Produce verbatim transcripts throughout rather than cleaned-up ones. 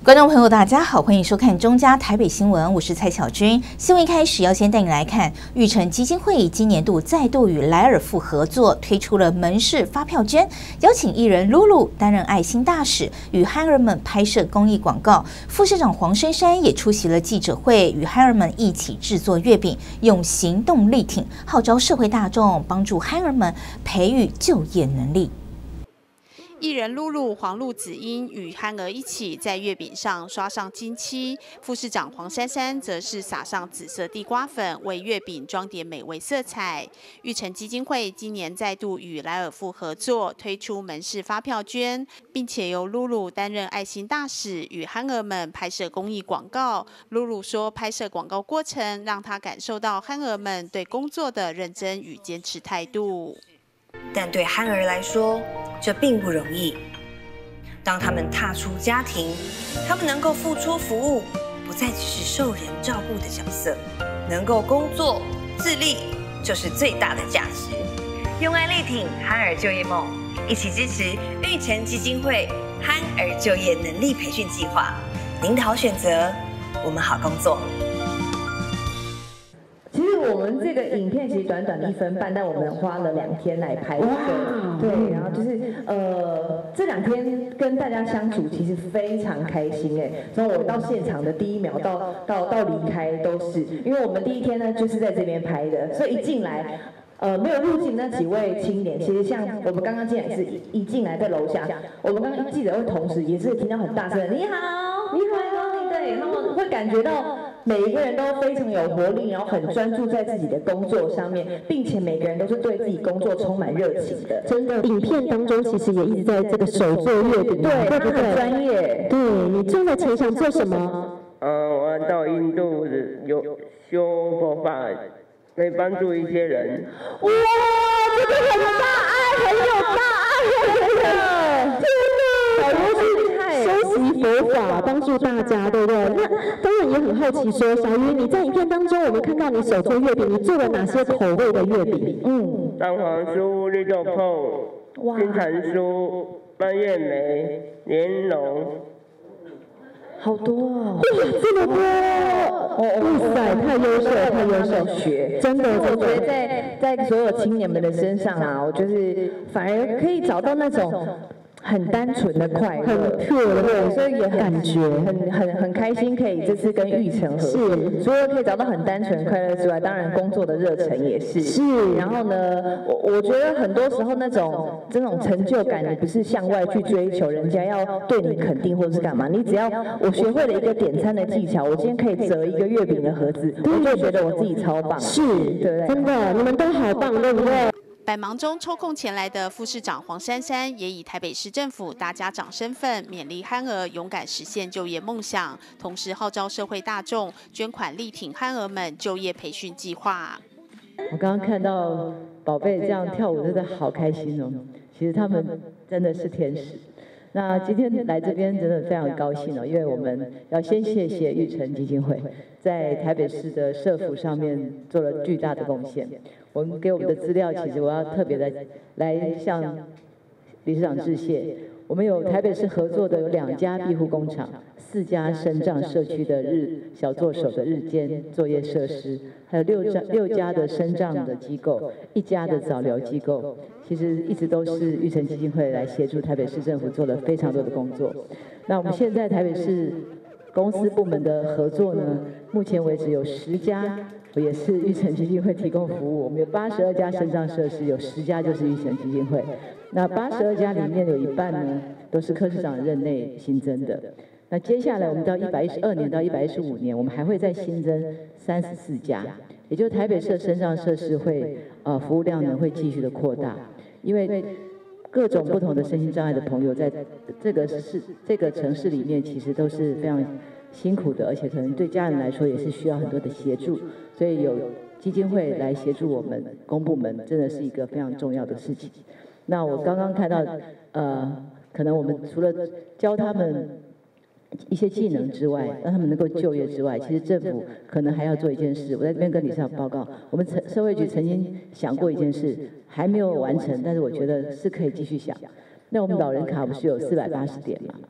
观众朋友，大家好，欢迎收看中嘉台北新闻，我是蔡小君。新闻一开始要先带你来看，玉成基金会今年度再度与莱尔富合作，推出了门市发票捐，邀请艺人露露担任爱心大使，与憨儿们拍摄公益广告。副市长黄珊珊也出席了记者会，与憨儿们一起制作月饼，用行动力挺，号召社会大众帮助憨儿们培育就业能力。 艺人露露、黄露子英与憨儿一起在月饼上刷上金漆，副市长黄珊珊则是撒上紫色地瓜粉，为月饼装点美味色彩。玉成基金会今年再度与莱尔富合作，推出门市发票捐，并且由露露担任爱心大使，与憨儿们拍摄公益广告。露露说，拍摄广告过程让她感受到憨儿们对工作的认真与坚持态度。 但对憨儿来说，这并不容易。当他们踏出家庭，他们能够付出服务，不再只是受人照顾的角色，能够工作自立，就是最大的价值。用爱力挺憨儿就业梦，一起支持玉成基金会憨儿就业能力培训计划。您的好选择，我们好工作。 其实我们这个影片其实短短的一分半，但我们花了两天来拍摄。对，然后就是呃这两天跟大家相处，其实非常开心哎。从我到现场的第一秒到到到离开都是，因为我们第一天呢就是在这边拍的，所以一进来。呃，没有入境那几位青年，其实像我们刚刚进来是一一进来在楼下，我们刚刚记者会同时也是听到很大声的你好，你好，对，他们会感觉到每一个人都非常有活力，然后很专注在自己的工作上面，并且每个人都是对自己工作充满热情的。 真的，影片当中其实也一直在这个手做月饼， 对， 对不对？ 专业。 对，你挣了钱想做什么？ 呃，我要到印度有修佛法。可以帮助一些人。 哇，这个很大爱，很有大爱的，天哪！好多是厉害，修习佛法，帮助大家，对不对？那当然也很好奇说，小鱼，你在影片当中，我们看到你手做月饼，你做了哪些口味的月饼？嗯， 蛋黄酥、绿豆椪、金蝉酥、蔓越莓、莲蓉。 好多哦！ 哇，这么多！哇塞，太优秀，太优秀！ 学真的， 我觉得在在所有青年们的身上啊，我就是反而可以找到那种很单纯的快乐， 很特对，所以也很感觉很很很开心，可以这次跟玉成合作，除了可以找到很单纯快乐之外，当然工作的热忱也是。 是。 然后呢，我我觉得很多时候那种这种成就感，你不是向外去追求，人家要对你肯定或者是干嘛，你只要我学会了一个点餐的技巧，我今天可以折一个月饼的盒子，我就觉得我自己超棒。 是， 对不对？ 真的，你们都好棒，对不对？ 百忙中抽空前来的副市长黄珊珊，也以台北市政府大家长身份，勉励憨儿勇敢实现就业梦想，同时号召社会大众捐款力挺憨儿们就业培训计划。 我刚刚看到宝贝这样跳舞，真的好开心哦！其实他们真的是天使。那今天来这边真的非常高兴哦，因为我们要先谢谢玉成基金会，在台北市的社福上面做了巨大的贡献。我们给我们的资料，其实我要特别的来向理事长致谢。我们有台北市合作的有两家庇护工厂，四家身障社区的日小作手的日间作业设施，还有六家六家的身障的机构，一家的早疗机构。其实一直都是玉成基金会来协助台北市政府做了非常多的工作。那我们现在台北市公司部门的合作呢，目前为止有十家，也是玉成基金会提供服务。我们有八十二家身障设施，有十家就是玉成基金会。那八十二家里面有一半呢，都是柯市长任内新增的。那接下来我们到一百一十二年到一百一十五年，我们还会再新增三十四家，也就是台北市的身障设施会呃服务量呢会继续的扩大，因为各种不同的身心障碍的朋友在这个市这个城市里面，其实都是非常辛苦的，而且可能对家人来说也是需要很多的协助，所以有基金会来协助我们公部门，真的是一个非常重要的事情。那我刚刚看到，呃，可能我们除了教他们一些技能之外，让他们能够就业之外，其实政府可能还要做一件事。我在这边跟理事长报告，我们社社会局曾经想过一件事，还没有完成，但是我觉得是可以继续想。那我们老人卡不是有四百八十点嘛？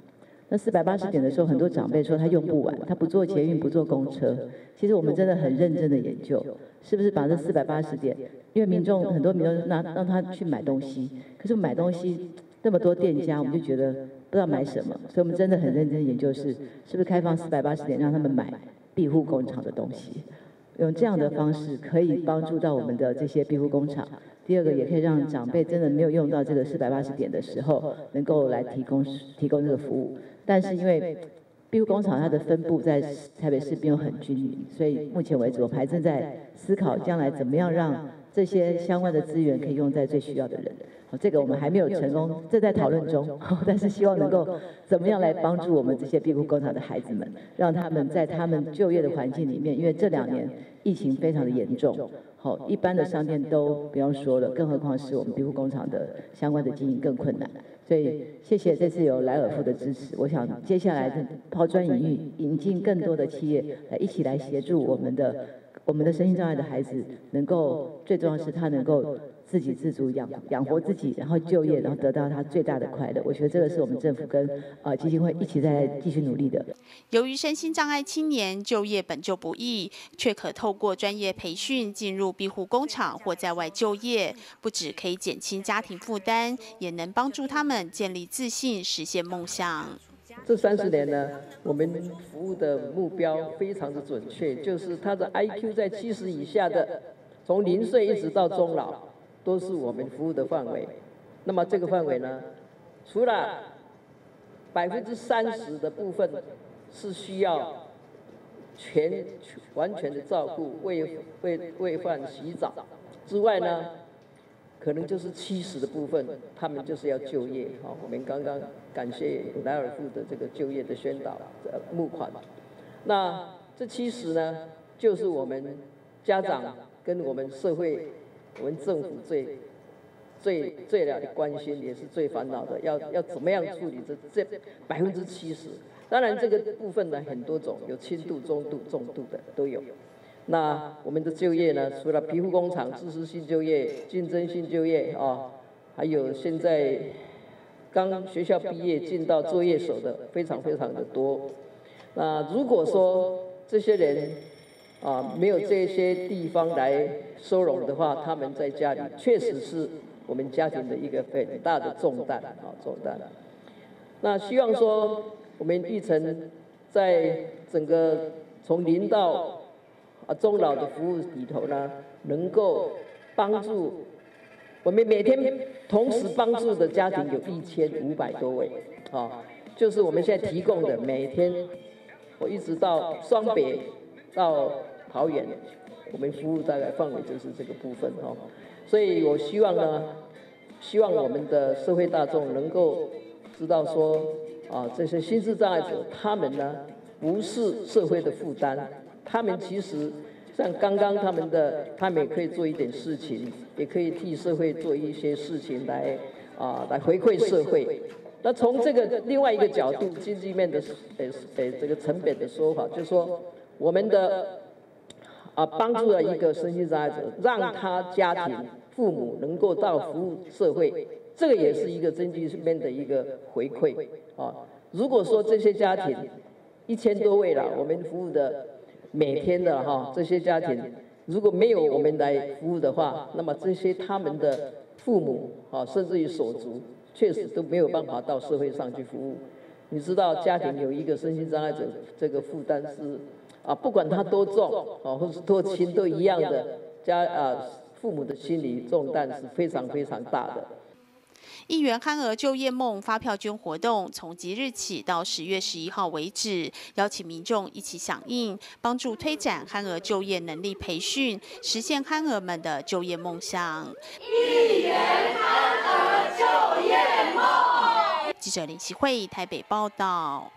那四百八十点的时候，很多长辈说他用不完，他不坐捷运，不坐公车。其实我们真的很认真的研究，是不是把这四百八十点，因为民众很多民众拿让他去买东西，可是买东西那么多店家，我们就觉得不知道买什么，所以我们真的很认真研究是是不是开放四百八十点让他们买庇护工厂的东西，用这样的方式可以帮助到我们的这些庇护工厂。第二个也可以让长辈真的没有用到这个四百八十点的时候，能够来提供提供这个服务。但是因为庇护工厂它的分布在台北市并不很均匀，所以目前为止我们还正在思考将来怎么样让这些相关的资源可以用在最需要的人。这个我们还没有成功，这在讨论中，但是希望能够怎么样来帮助我们这些庇护工厂的孩子们，让他们在他们就业的环境里面，因为这两年疫情非常的严重。好，一般的商店都不用说了，更何况是我们庇护工厂的相关的经营更困难。所以谢谢这次有莱尔富的支持，我想接下来的抛砖引玉，引进更多的企业来一起来协助我们的我们的身心障碍的孩子，能够最重要是他能够自给自足养养活自己，然后就业，然后得到他最大的快乐。我觉得这个是我们政府跟呃基金会一起在继续努力的。 由于身心障碍青年就业本就不易，却可透过专业培训进入庇护工厂或在外就业，不只可以减轻家庭负担，也能帮助他们建立自信，实现梦想。 这三十年呢，我们服务的目标非常的准确，就是他的 I Q 在七十以下的，从零岁一直到终老，都是我们服务的范围。那么这个范围呢，除了百分之三十的部分是需要全完全的照顾，喂喂喂饭、洗澡之外呢，可能就是七十的部分，他们就是要就业。好，我们刚刚感谢莱尔富的这个就业的宣导呃募款。那这七十呢，就是我们家长跟我们社会、我们政府最最最了的关心，也是最烦恼的，要要怎么样处理这这百分之七十？当然，这个部分呢很多种，有轻度、中度、重度的都有。那我们的就业呢，除了庇护工厂、自适性就业、竞争性就业啊，还有现在刚学校毕业进到作业所的非常非常的多。那如果说这些人啊没有这些地方来收容的话，他们在家里确实是我们家庭的一个很大的重担啊重担。那希望说我们育成在整个从零到啊，终老的服务里头呢，能够帮助我们每天同时帮助的家庭有一千五百多位，啊，就是我们现在提供的每天，我一直到双北到桃园，我们服务大概范围就是这个部分哈，所以我希望呢，希望我们的社会大众能够知道说，啊，这些心智障碍者他们呢不是社会的负担。他们其实像刚刚他们的，他们也可以做一点事情，也可以替社会做一些事情来啊、呃、来回馈社会。那从这个另外一个角度，经济面的呃呃这个成本的说法，就是说我们的啊帮助了一个身心障碍者，让他家庭父母能够到服务社会，这个也是一个经济面的一个回馈啊。如果说这些家庭一千多位了，我们服务的。每天的哈这些家庭，如果没有我们来服务的话，那么这些他们的父母啊，甚至于手足，确实都没有办法到社会上去服务。你知道，家庭有一个身心障碍者，这个负担是啊，不管他多重啊，或是多轻，都一样的。家啊，父母的心理重担是非常非常大的。 一元憨儿就业梦发票捐活动从即日起到十月十一号为止，邀请民众一起响应，帮助推展憨儿就业能力培训，实现憨儿们的就业梦想。 一元憨儿就业梦。 记者林希慧台北报道。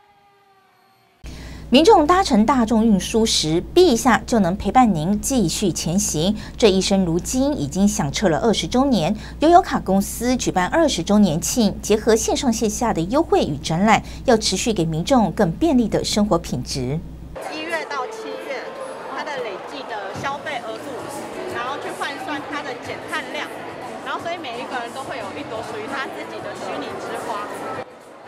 民众搭乘大众运输时，逼一下就能陪伴您继续前行。这一生如今已经响彻了二十周年。悠游卡公司举办二十周年庆，结合线上线下的优惠与展览，要持续给民众更便利的生活品质。 一月到七月，它的累计的消费额度，然后去换算它的减碳量，然后所以每一个人都会有一朵属于他自己的虚拟之花。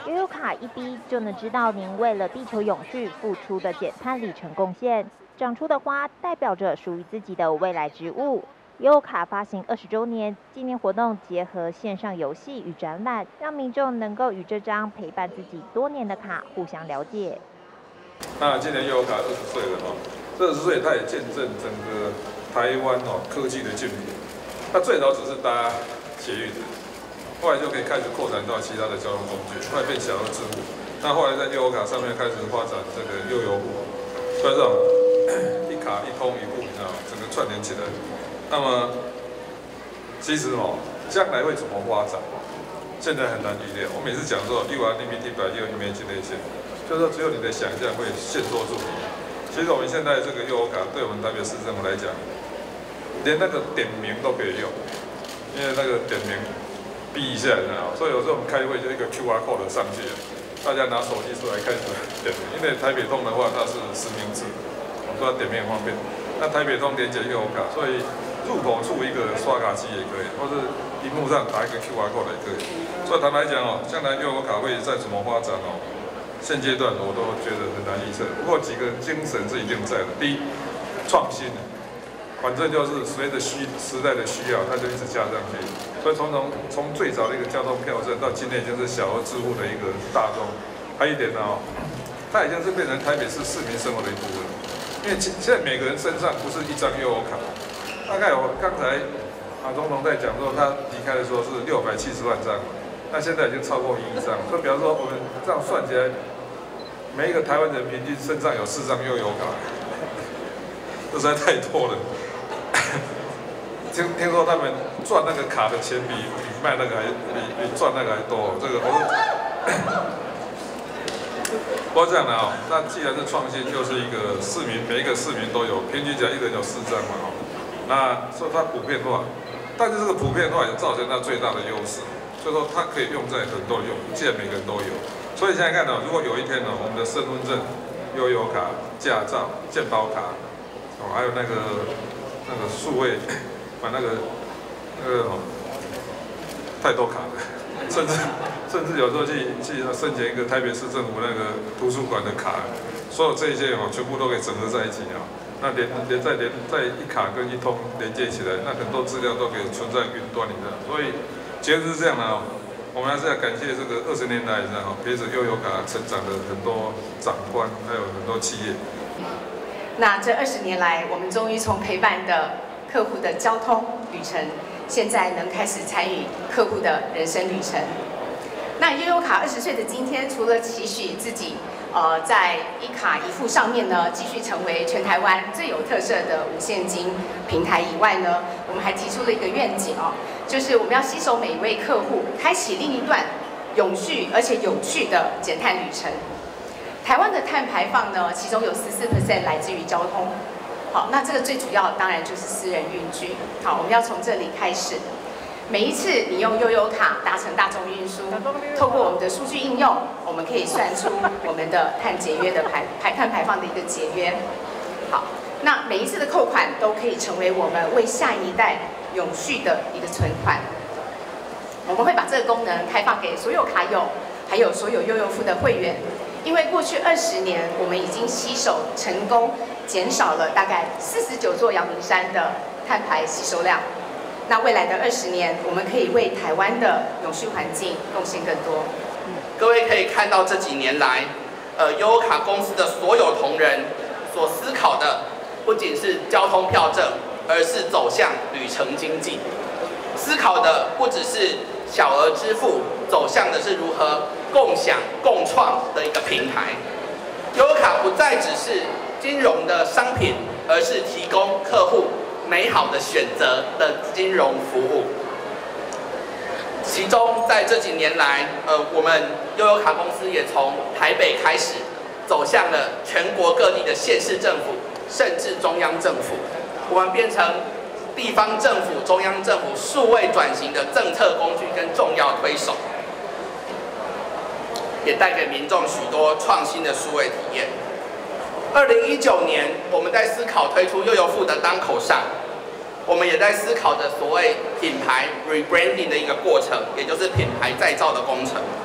悠游卡一逼就能知道您为了地球永续付出的减碳里程贡献。长出的花代表着属于自己的未来植物。悠游卡发行二十周年纪念活动，结合线上游戏与展览，让民众能够与这张陪伴自己多年的卡互相了解。 那今年悠游卡二十岁了哈，二十岁它也见证整个台湾哦科技的进步。它最早只是搭捷运的，后来就可以开始扩展到其他的交通工具，后来变小额支付。那后来在悠游卡上面开始发展这个悠游户，所以这种一卡一通一户，你知道，整个串联起来。那么其实哦，将来会怎么发展？现在很难预料。我每次讲说 ，You are limited by your imagination， 就是说只有你的想象会限缩住你。其实我们现在这个悠游卡，对我们台北市政府来讲，连那个点名都可以用，因为那个点名逼一下，你知道，所以有时候我们开会就一个 Q R code 上去，大家拿手机出来开始点名。因为台北通的话，它是实名制，我说点名很方便。那台北通连接悠游卡，所以入口处一个刷卡机也可以，或是屏幕上打一个 Q R code 也可以。所以坦白讲哦，将来悠游卡会再怎么发展哦，现阶段我都觉得很难预测。不过几个精神是一定在的。第一，创新，反正就是随着需时代的需要，它就一直加上去。所以从从从最早的一个交通票证到今天已经是小额支付的一个大众。还有一点呢哦，它已经是变成台北市市民生活的一部分。因为现在每个人身上不是一张悠游卡，大概我刚才马总统在讲说，他离开的时候是六百七十万张，那现在已经超过一亿张。所以比方说我们这样算起来，每一个台湾人平均身上有四张悠游卡，这实在太多了。听听说他们赚那个卡的钱比比卖那个还比比赚那个还多，这个我。不过这样的哦，那既然是创新，就是一个市民，每一个市民都有，平均讲一人有四张嘛哦。那所以它普遍化，但是这个普遍化也造成它最大的优势，所以说它可以用在很多用，既然每个人都有。所以现在看到，如果有一天呢，我们的身份证、悠游卡、驾照、健保卡，哦，还有那个那个数位，把那个那个哦，太多卡了。甚至甚至有时候去去申请一个台北市政府那个图书馆的卡，所有这些哦全部都可以整合在一起啊。那连连再连再一卡跟一通连接起来，那很多资料都可以存在云端里的。所以结论是这样的哦，我们还是要感谢这个二十年来的哦陪着悠游卡成长的很多长官，还有很多企业。 那这二十年来，我们终于从陪伴的客户的交通旅程。现在能开始参与客户的人生旅程。那悠游卡二十岁的今天，除了期许自己，呃，在一卡一付上面呢，继续成为全台湾最有特色的无现金平台以外呢，我们还提出了一个愿景哦，就是我们要携手每一位客户，开启另一段永续而且有趣的减碳旅程。台湾的碳排放呢，其中有十四 percent 来自于交通。好，那这个最主要当然就是私人运具。好，我们要从这里开始。每一次你用悠游卡搭乘大众运输，透过我们的数据应用，我们可以算出我们的碳节约的排排碳排放的一个节约。好，那每一次的扣款都可以成为我们为下一代永续的一个存款。我们会把这个功能开放给所有卡友，还有所有悠游付的会员。因为过去二十年，我们已经携手成功减少了大概四十九座阳明山的碳排吸收量。那未来的二十年，我们可以为台湾的永续环境贡献更多。 各位可以看到这几年来，呃，悠游卡公司的所有同仁所思考的，不仅是交通票证，而是走向旅程经济。思考的不只是小额支付，走向的是如何共享、共创的一个平台。悠游卡不再只是金融的商品，而是提供客户美好的选择的金融服务。其中，在这几年来，呃，我们悠游卡公司也从台北开始，走向了全国各地的县市政府，甚至中央政府。我们变成地方政府、中央政府数位转型的政策工具跟重要推手，也带给民众许多创新的数位体验。二零一九年，我们在思考推出悠游付的当口上，我们也在思考着所谓品牌 rebranding 的一个过程，也就是品牌再造的工程。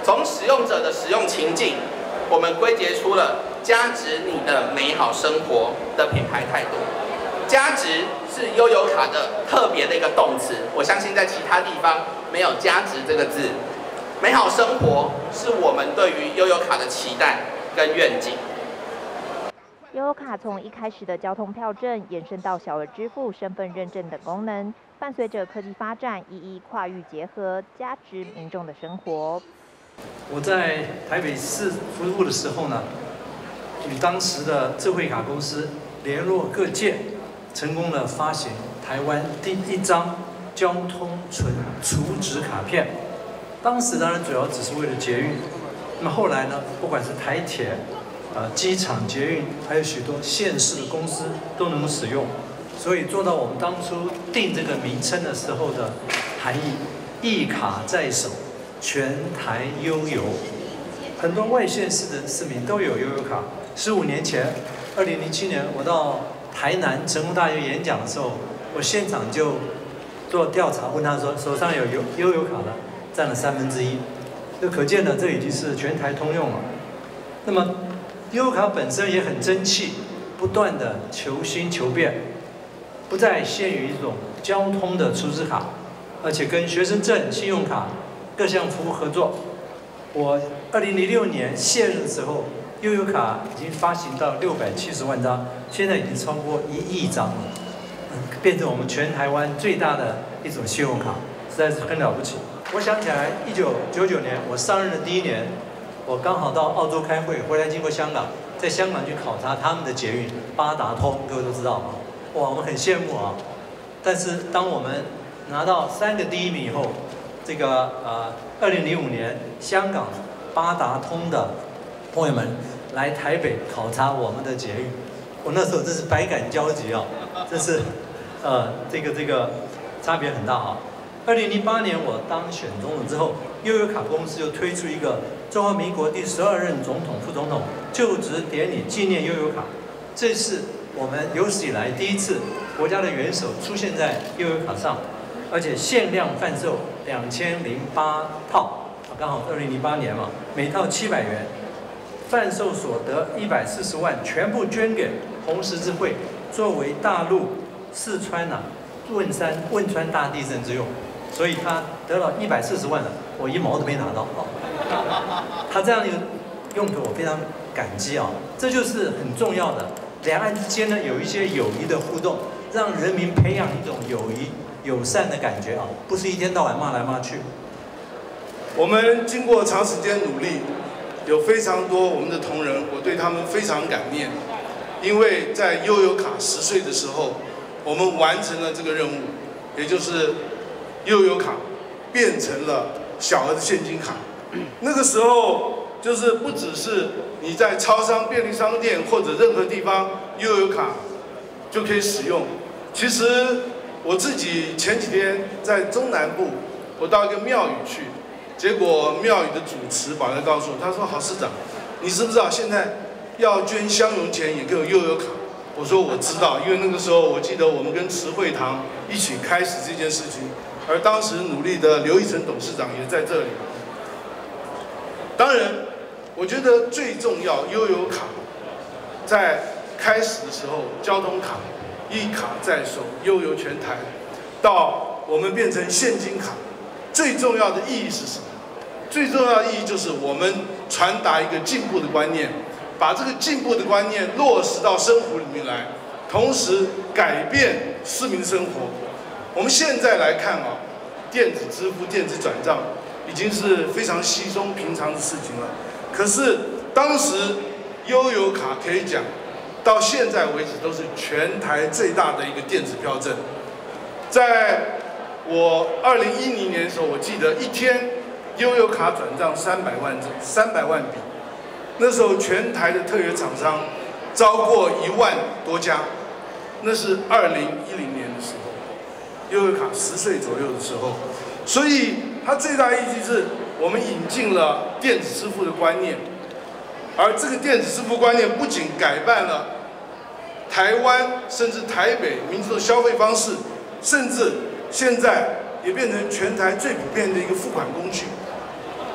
从使用者的使用情境，我们归结出了加值你的美好生活的品牌态度。加值是悠游卡的特别的一个动词，我相信在其他地方没有加值这个字。美好生活是我们对于悠游卡的期待跟愿景。 悠游卡从一开始的交通票证延伸到小额支付、身份认证等功能，伴随着科技发展，一一跨域结合，加值民众的生活。 我在台北市服务的时候呢，与当时的智慧卡公司联络各界，成功的发行台湾第一张交通纯储值卡片。当时当然主要只是为了捷运，那么后来呢，不管是台铁、呃机场捷运，还有许多县市的公司都能够使用，所以做到我们当初定这个名称的时候的含义，一卡在手。全台悠游，很多外县市的市民都有悠游卡。十五年前，二零零七年，我到台南成功大学演讲的时候，我现场就做调查，问他说手上有悠悠游卡的占了三分之一，就可见呢，这已经是全台通用了。那么悠游卡本身也很争气，不断的求新求变，不再限于一种交通的储值卡，而且跟学生证、信用卡各项服务合作。我二零零六年卸任的时候，悠游卡已经发行到六百七十万张，现在已经超过一亿张了，嗯，变成我们全台湾最大的一种信用卡，实在是很了不起。我想起来，一九九九年我上任的第一年，我刚好到澳洲开会，回来经过香港，在香港去考察他们的捷运八达通，各位都知道嘛，哇，我们很羡慕啊。但是当我们拿到三个第一名以后，这个呃，二零零五年香港八达通的朋友们来台北考察我们的捷运，我那时候真是百感交集啊，这是呃这个这个差别很大啊。二零零八年我当选总统之后，悠游卡公司就推出一个中华民国第十二任总统、副总统就职典礼纪念悠游卡，这是我们有史以来第一次国家的元首出现在悠游卡上，而且限量贩售两千零八套，刚好二零零八年嘛，每套七百元，贩售所得一百四十万，全部捐给红十字会，作为大陆四川呐、啊、汶山汶川大地震之用，所以他得了一百四十万了，我一毛都没拿到。他这样一个用途我非常感激啊，这就是很重要的。两岸之间呢有一些友谊的互动，让人民培养一种友谊友善的感觉啊，不是一天到晚骂来骂去。 我们经过长时间努力，有非常多我们的同仁，我对他们非常感念，因为在悠游卡十岁的时候，我们完成了这个任务，也就是悠游卡变成了小额的现金卡。那个时候就是不只是你在超商、便利商店或者任何地方悠游卡就可以使用。其实我自己前几天在中南部，我到一个庙宇去，结果庙宇的主持跑来告诉我，他说：“郝市长，你知不知道现在要捐香油钱也可以有悠游卡？”我说：“我知道，因为那个时候我记得我们跟慈惠堂一起开始这件事情，而当时努力的刘义成董事长也在这里。”当然，我觉得最重要，悠游卡在开始的时候，交通卡一卡在手，悠游全台，到我们变成现金卡，最重要的意义是什么？最重要的意义就是我们传达一个进步的观念，把这个进步的观念落实到生活里面来，同时改变市民生活。我们现在来看啊，电子支付、电子转账已经是非常稀松平常的事情了。可是当时悠游卡可以讲，到现在为止都是全台最大的一个电子票证。在我二零一零年的时候，我记得一天悠游卡转账三百万三百万笔，那时候全台的特约厂商超过一万多家，那是二零一零年的时候，悠游卡十岁左右的时候，所以它最大意义是我们引进了电子支付的观念，而这个电子支付观念不仅改变了台湾甚至台北民众的消费方式，甚至现在也变成全台最普遍的一个付款工具。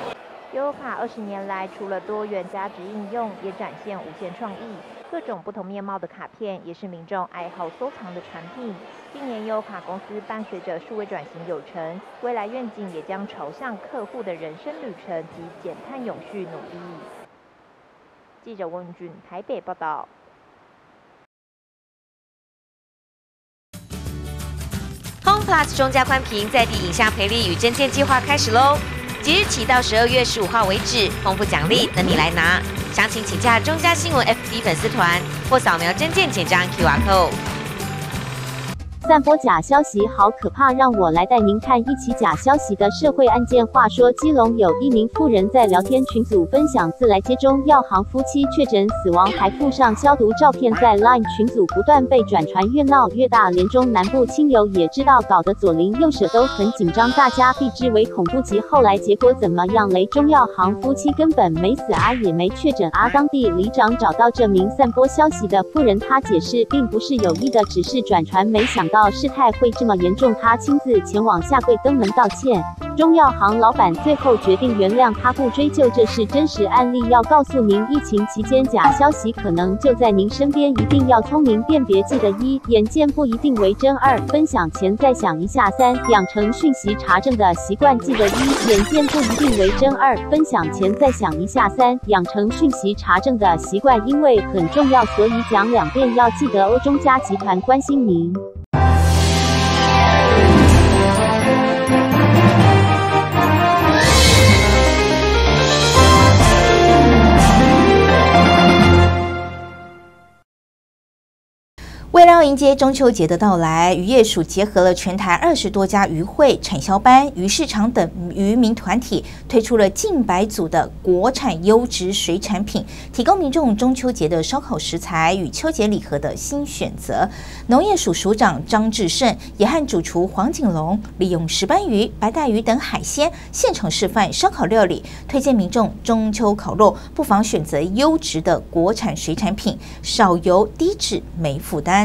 悠游卡二十年来，除了多元价值应用，也展现无限创意。各种不同面貌的卡片，也是民众爱好收藏的产品。今年悠游卡公司伴随着数位转型有成，未来愿景也将朝向客户的人生旅程及减碳永续努力。记者温俊台北报道。 Home Plus 中加宽屏在地影像赔礼与征件计划开始喽！即日起到十二月十五号为止，丰富奖励等你来拿。详情请洽中嘉新闻 F B 粉丝团或扫描征件简章 Q R code。 散播假消息好可怕，让我来带您看一起假消息的社会案件。话说，基隆有一名妇人在聊天群组分享自来接中药行夫妻确诊死亡，还附上消毒照片，在 Line 群组不断被转传，越闹越大。连中南部亲友也知道，搞得左邻右舍都很紧张，大家避之唯恐不及。后来结果怎么样嘞？中药行夫妻根本没死啊，也没确诊啊。当地里长找到这名散播消息的妇人，他解释并不是有意的，只是转传，没想到事态会这么严重，他亲自前往下跪登门道歉。中药行老板最后决定原谅他，不追究，这是真实案例。要告诉您，疫情期间假消息可能就在您身边，一定要聪明辨别。记得一，眼见不一定为真；二，分享前再想一下；三，养成讯息查证的习惯。记得一，眼见不一定为真；二，分享前再想一下；三，养成讯息查证的习惯，因为很重要，所以讲两遍，要记得哦。中嘉集团关心您。 为了要迎接中秋节的到来，渔业署结合了全台二十多家渔会、产销班、渔市场等渔民团体，推出了近百组的国产优质水产品，提供民众中秋节的烧烤食材与秋节礼盒的新选择。农业署署长张志胜也和主厨黄景龙利用石斑鱼、白带鱼等海鲜现场示范烧烤料理，推荐民众中秋烤肉不妨选择优质的国产水产品，少油低脂没负担。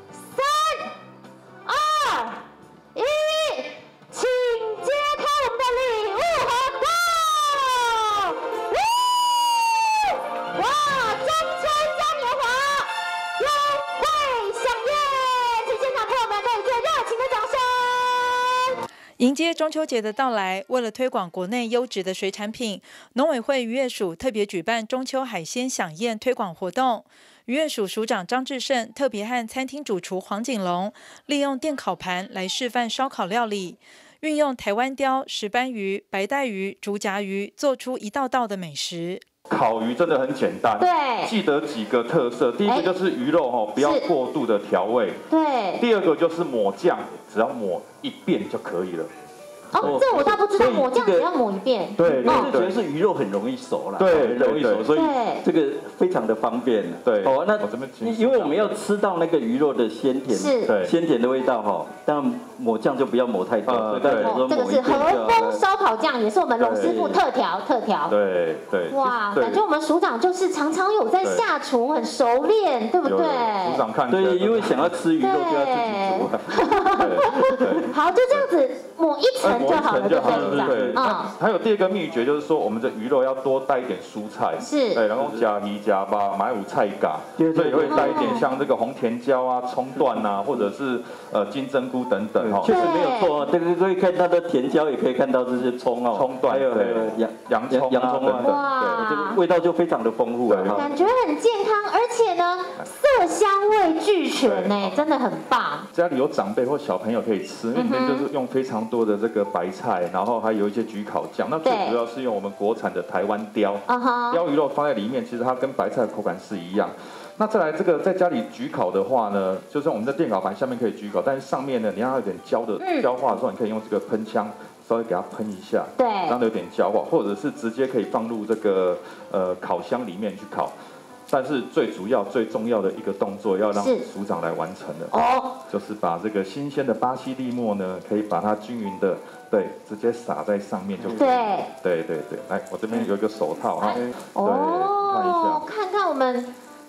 迎接中秋节的到来，为了推广国内优质的水产品，农委会渔业署特别举办中秋海鲜飨宴推广活动。渔业署署长张志胜特别和餐厅主厨黄景龙利用电烤盘来示范烧烤料理，运用台湾鲷、石斑鱼、白带鱼、竹夹鱼，做出一道道的美食。 烤鱼真的很简单， 对， 记得几个特色。第一个就是鱼肉哈，不要过度的调味。 对。 第二个就是抹酱，只要抹一遍就可以了。 哦，这我倒不知道，抹酱只要抹一遍。 对， 哦， 主要是鱼肉很容易熟啦， 对， 很容易熟，所以这个非常的方便。 对， 哦，那因为我们要吃到那个鱼肉的鲜甜， 是鲜甜的味道哈，但抹酱就不要抹太多。 哦，这个是和风烧烤酱，也是我们龙师傅特调特调。 对对。 哇，感觉我们署长就是常常有在下厨，很熟练，对不对？ 署长看。 对，因为想要吃鱼肉就要自己煮。 好，就这样子抹一层。就好了，就好了。 对，嗯。还有第二个秘诀就是说，我们的鱼肉要多带一点蔬菜， 是， 对，然后加鱼加吧，买五菜嘎，所以会带一点像这个红甜椒啊、葱段啊，或者是呃金针菇等等哈。 确实没有错，这个可以看到的甜椒，也可以看到这些葱哦， 葱段，还有洋洋葱、 洋葱等等， 对，这个味道就非常的丰富了， 感觉很健康，而且呢，色香味俱全呢，真的很棒。 家里有长辈或小朋友可以吃，因为里面就是用非常多的这个白菜，然后还有一些焗烤酱，那最主要是用我们国产的台湾鲷，鲷鱼肉放在里面，其实它跟白菜的口感是一样。那再来这个在家里焗烤的话呢，就是我们在电烤盘下面可以焗烤，但是上面呢，你让它有点焦的焦化的时候，你可以用这个喷枪稍微给它喷一下， 对， 让它有点焦化，或者是直接可以放入这个呃烤箱里面去烤。但是最主要、最重要的一个动作，要让署长来完成的哦，就是把这个新鲜的巴西利末呢，可以把它均匀的，对，直接撒在上面就可以。对，对对对，来，我这边有一个手套哈，对，看一下， 看看我们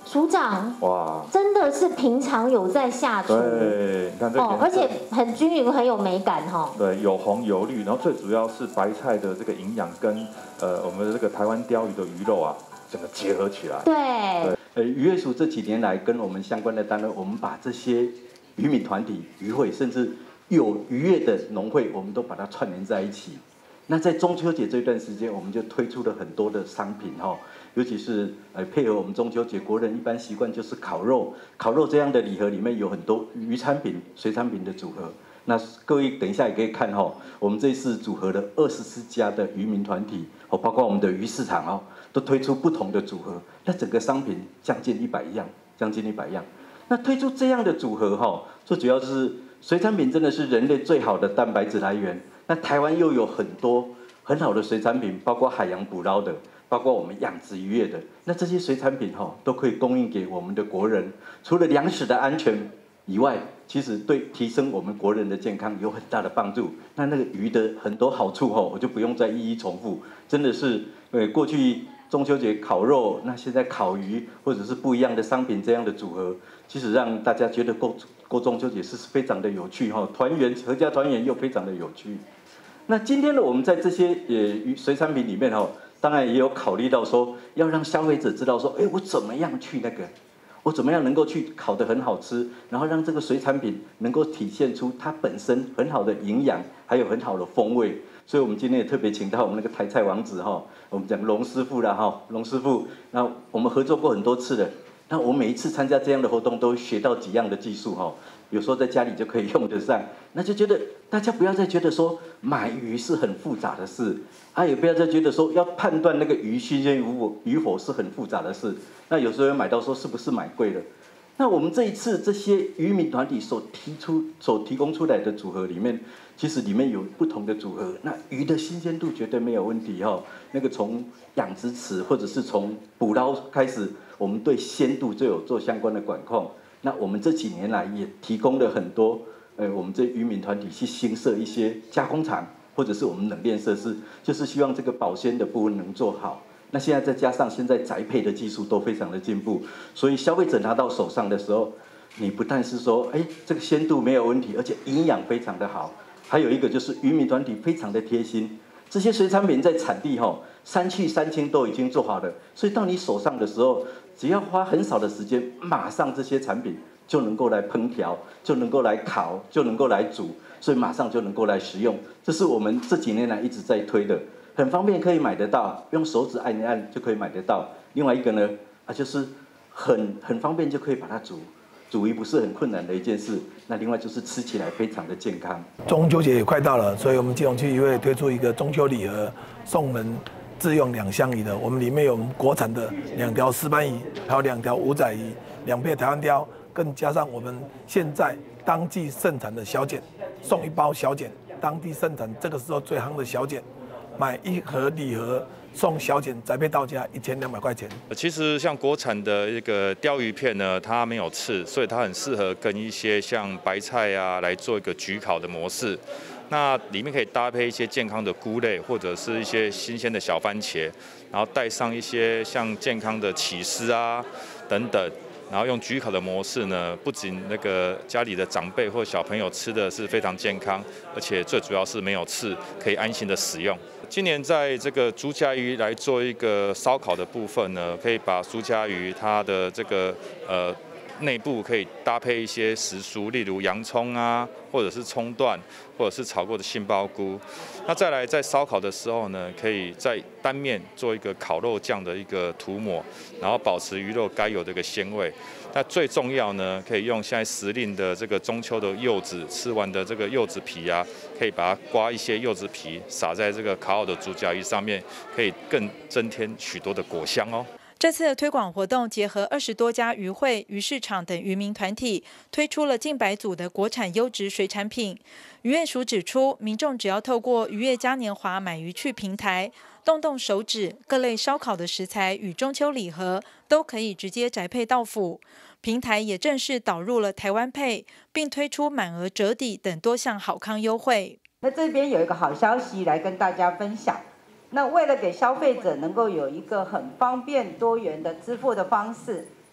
署长， 哇， 真的是平常有在下厨， 对，你看这哦，而且很均匀，很有美感哈。 对，有红有绿，然后最主要是白菜的这个营养跟呃我们的这个台湾鲷鱼的鱼肉啊，整个结合起来。 对， 对， 呃，渔业署这几年来跟我们相关的单位，我们把这些渔民团体、渔会，甚至有渔业的农会，我们都把它串联在一起。那在中秋节这段时间，我们就推出了很多的商品哈，尤其是呃配合我们中秋节，国人一般习惯就是烤肉，烤肉这样的礼盒里面有很多渔产品、水产品的组合。那各位等一下也可以看哈，我们这次组合了二十四家的渔民团体，哦，包括我们的鱼市场哦，都推出不同的组合。那整个商品将近一百样，将近一百样。那推出这样的组合哈，最主要是水产品真的是人类最好的蛋白质来源。那台湾又有很多很好的水产品，包括海洋捕捞的，包括我们养殖渔业的。那这些水产品哈，都可以供应给我们的国人。除了粮食的安全以外，其实对提升我们国人的健康有很大的帮助。那那个鱼的很多好处哈，我就不用再一一重复。真的是，呃，过去中秋节烤肉，那现在烤鱼或者是不一样的商品这样的组合，其实让大家觉得过过中秋节是非常的有趣哈，团圆合家团圆又非常的有趣。那今天呢，我们在这些呃鱼水产品里面哈，当然也有考虑到说，要让消费者知道说，哎，我怎么样去那个，我怎么样能够去烤得很好吃，然后让这个水产品能够体现出它本身很好的营养，还有很好的风味。所以我们今天也特别请到我们那个台菜王子哈，我们讲龙师傅啦哈，龙师傅，那我们合作过很多次的，那我每一次参加这样的活动都学到几样的技术哈。有时候在家里就可以用得上，那就觉得大家不要再觉得说买鱼是很复杂的事，啊，也不要再觉得说要判断那个鱼新鲜与否与否是很复杂的事。那有时候要买到说是不是买贵了？那我们这一次这些渔民团体所提出、所提供出来的组合里面，其实里面有不同的组合。那鱼的新鲜度绝对没有问题哈。那个从养殖池或者是从捕捞开始，我们对鲜度就有做相关的管控。那我们这几年来也提供了很多，呃，我们这渔民团体去新设一些加工厂，或者是我们冷链设施，就是希望这个保鲜的部分能做好。那现在再加上现在宅配的技术都非常的进步，所以消费者拿到手上的时候，你不但是说，哎，这个鲜度没有问题，而且营养非常的好。还有一个就是渔民团体非常的贴心，这些水产品在产地哈，三去三清都已经做好了，所以到你手上的时候，只要花很少的时间，马上这些产品就能够来烹调，就能够来烤，就能够来煮，所以马上就能够来食用。这是我们这几年来一直在推的，很方便可以买得到，用手指按一按就可以买得到。另外一个呢，啊就是很很方便就可以把它煮，煮鱼不是很困难的一件事。那另外就是吃起来非常的健康。 中秋节也快到了，所以我们基隆区渔会推出一个中秋礼盒，送人自用两相宜的。我们里面有我们国产的两条石斑鱼，还有两条五仔鱼，两片台湾鲷，更加上我们现在当季盛产的小卷，送一包小卷，当地盛产这个时候最夯的小卷，买一盒礼盒送小卷，宅配到家一千两百块钱。 其实像国产的一个鲷鱼片呢，它没有刺，所以它很适合跟一些像白菜啊来做一个焗烤的模式。那里面可以搭配一些健康的菇类，或者是一些新鲜的小番茄，然后带上一些像健康的起司啊等等。然后用焗烤的模式呢，不仅那个家里的长辈或小朋友吃的是非常健康，而且最主要是没有刺，可以安心的使用。今年在这个竹荚鱼来做一个烧烤的部分呢，可以把竹荚鱼它的这个呃内部可以搭配一些食蔬，例如洋葱啊，或者是葱段，或者是炒过的杏鲍菇。那再来在烧烤的时候呢，可以在单面做一个烤肉酱的一个涂抹，然后保持鱼肉该有的一个鲜味。那最重要呢，可以用现在时令的这个中秋的柚子，吃完的这个柚子皮啊，可以把它刮一些柚子皮，撒在这个烤好的竹荚鱼上面，可以更增添许多的果香哦。 这次的推广活动结合二十多家渔会、渔市场等渔民团体，推出了近百组的国产优质水产品。渔业署指出，民众只要透过渔业嘉年华买鱼去平台，动动手指，各类烧烤的食材与中秋礼盒都可以直接宅配到府。平台也正式导入了台湾配，并推出满额折抵等多项好康优惠。 那这边有一个好消息来跟大家分享。那为了给消费者能够有一个很方便多元的支付的方式，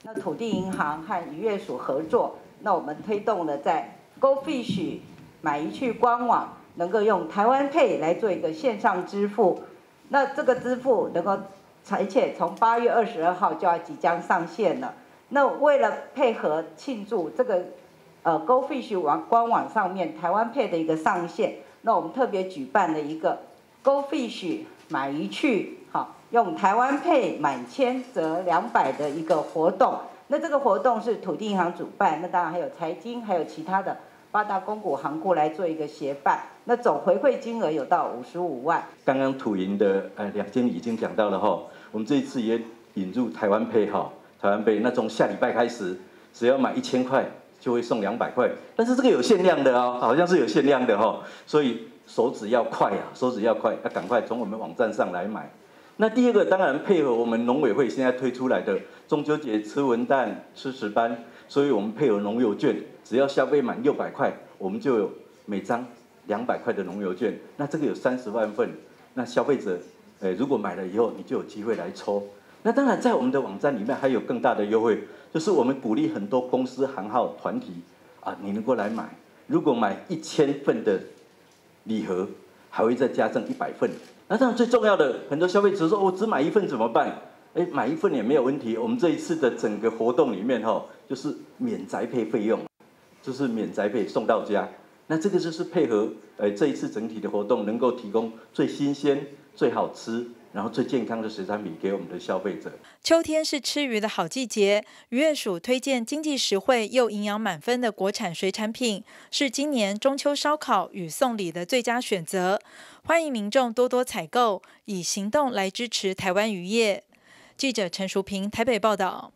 那土地银行和渔业署合作，那我们推动了在 GoFish 买一去官网能够用台湾 Pay 来做一个线上支付，那这个支付能够，而且从八月二十二号就要即将上线了。那为了配合庆祝这个呃 GoFish 网官网上面台湾 Pay 的一个上线，那我们特别举办了一个 GoFish 买一去，好，用台湾 Pay 满千折两百的一个活动。那这个活动是土地银行主办，那当然还有财经，还有其他的八大公股行库来做一个协办。那总回馈金额有到五十五万。 刚刚土银的呃两经理已经讲到了哈，我们这一次也引入台湾 Pay 哈，台湾 Pay，那从下礼拜开始，只要买一千块就会送两百块，但是这个有限量的哦，好像是有限量的哈，所以手指要快啊，手指要快，要赶快从我们网站上来买。那第二个当然配合我们农委会现在推出来的中秋节吃文旦吃石斑，所以我们配合农油券，只要消费满六百块，我们就有每张两百块的农油券。那这个有三十万份，那消费者，呃，如果买了以后，你就有机会来抽。那当然在我们的网站里面还有更大的优惠，就是我们鼓励很多公司行号团体啊，你能够来买，如果买一千份的礼盒，还会再加赠一百份。那当然最重要的，很多消费者说我只买一份怎么办？哎，买一份也没有问题。我们这一次的整个活动里面哈，就是免宅配费用，就是免宅配送到家。那这个就是配合呃这一次整体的活动，能够提供最新鲜、最好吃，然后最健康的水产品给我们的消费者。 秋天是吃鱼的好季节，渔业署推荐经济实惠又营养满分的国产水产品，是今年中秋烧烤与送礼的最佳选择。欢迎民众多多采购，以行动来支持台湾渔业。记者陈淑平台北报道。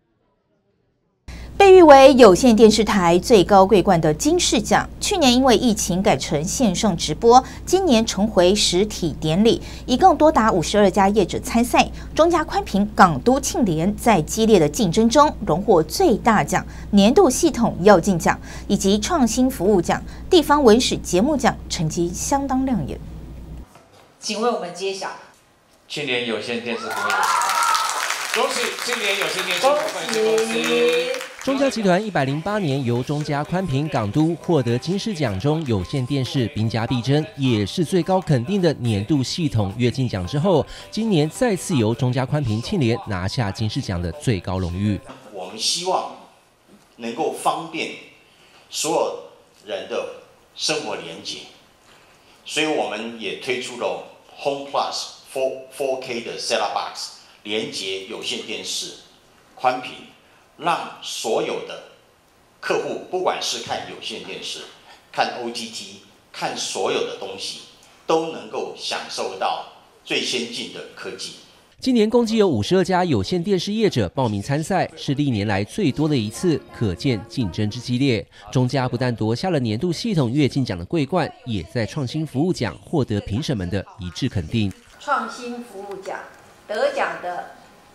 被誉为有线电视台最高桂冠的金视奖，去年因为疫情改成线上直播，今年重回实体典礼，一共多达五十二家业者参赛。中嘉宽屏港都庆联在激烈的竞争中荣获最大奖、年度系统要进奖以及创新服务奖、地方文史节目奖，成绩相当亮眼。 请为我们揭晓。 庆联有线电视股份有限公司，恭喜庆联有线电视股份有限公司。 中嘉集团一百零八年由中嘉宽屏港都获得金视奖中有线电视兵家必争，也是最高肯定的年度系统跃进奖之后，今年再次由中嘉宽屏庆联拿下金视奖的最高荣誉。 我们希望能够方便所有人的生活连结，所以我们也推出了 Home Plus 四 K 的 Set-top Box 连结有线电视宽屏。让所有的客户，不管是看有线电视、看 O T T、看所有的东西，都能够享受到最先进的科技。 今年共计有五十二家有线电视业者报名参赛，是历年来最多的一次，可见竞争之激烈。中嘉不但夺下了年度系统跃进奖的桂冠，也在创新服务奖获得评审们的一致肯定。 创新服务奖得奖的。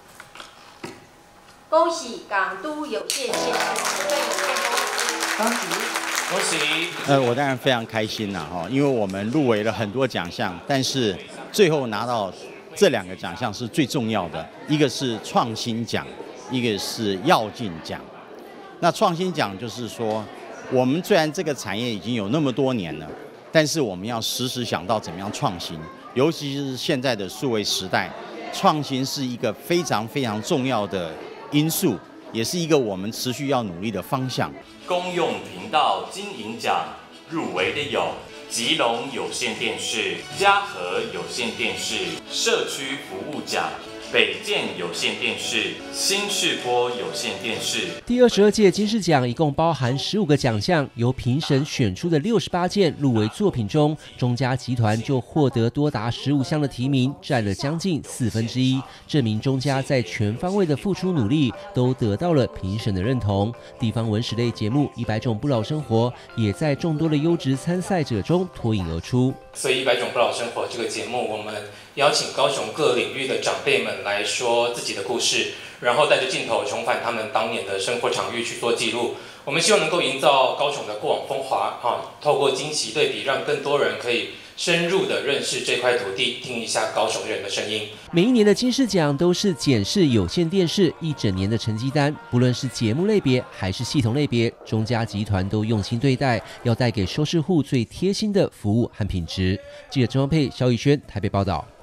恭喜港都有线电视股份有限公司， 恭喜恭喜！ 呃，我当然非常开心啦，哈，因为我们入围了很多奖项，但是最后拿到这两个奖项是最重要的，一个是创新奖，一个是要进奖。那创新奖就是说，我们虽然这个产业已经有那么多年了，但是我们要时时想到怎么样创新，尤其是现在的数位时代，创新是一个非常非常重要的因素，也是一个我们持续要努力的方向。 公用频道金银奖入围的有基隆有线电视、嘉禾有线电视、社区服务奖、北建有线电视、新视播有线电视。 第二十二届金视奖一共包含十五个奖项，由评审选出的六十八件入围作品中，中嘉集团就获得多达十五项的提名，占了将近四分之一，证明中嘉在全方位的付出努力都得到了评审的认同。地方文史类节目《一百种不老生活》也在众多的优质参赛者中脱颖而出。 所以《一百种不老生活》这个节目，我们邀请高雄各领域的长辈们来说自己的故事，然后带着镜头重返他们当年的生活场域去做记录。 我们希望能够营造高雄的过往风华，哈，透过惊奇对比，让更多人可以深入的认识这块土地，听一下高雄人的声音。 每一年的金视奖都是检视有线电视一整年的成绩单，不论是节目类别还是系统类别，中嘉集团都用心对待，要带给收视户最贴心的服务和品质。记者郑芳佩、肖逸轩台北报道。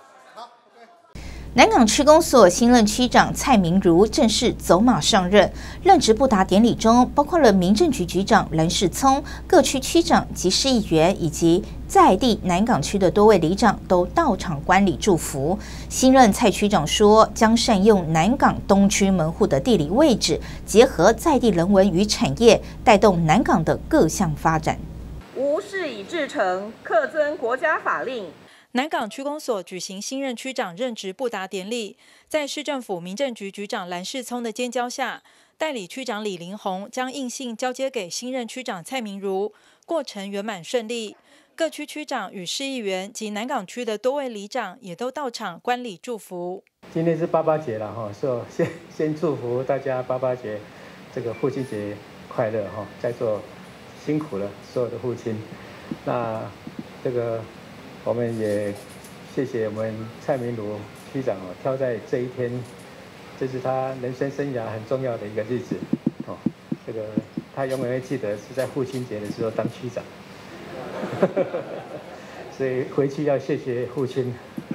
南港区公所新任区长蔡明如正式走马上任，任职布达典礼中，包括了民政局局长蓝世聪、各区区长及市议员以及在地南港区的多位里长都到场观礼祝福。新任蔡区长说，将善用南港东区门户的地理位置，结合在地人文与产业，带动南港的各项发展。 无事以至诚，恪遵国家法令。 南港区公所举行新任区长任职布达典礼，在市政府民政局局长蓝世聪的监教下，代理区长李林宏将印信交接给新任区长蔡明如，过程圆满顺利。各区区长与市议员及南港区的多位里长也都到场观礼祝福。 今天是八八节了哈，所以先先祝福大家八八节这个父亲节快乐哈，在座辛苦了所有的父亲。那这个。我们也谢谢我们蔡明如区长哦，挑在这一天，这是他人生生涯很重要的一个日子哦。这个他永远会记得是在父亲节的时候当区长，所以回去要谢谢父亲。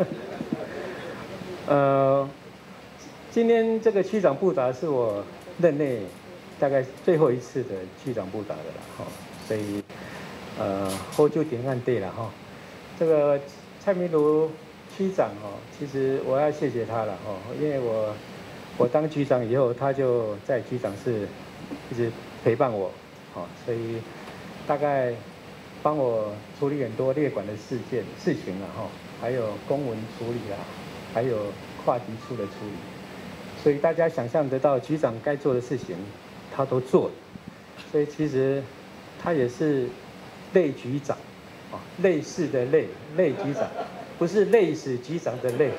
呃，今天这个区长布达是我任内大概最后一次的区长布达的了哈，所以呃，后就点按对了哈。这个蔡明如区长哦，其实我要谢谢他了哦，因为我我当局长以后，他就在局长室一直陪伴我，哦，所以大概帮我处理很多列管的事件事情了哈，还有公文处理啦，还有跨局处的处理，所以大家想象得到局长该做的事情，他都做了，所以其实他也是类局长。类似的类类局长，不是累死局长的累，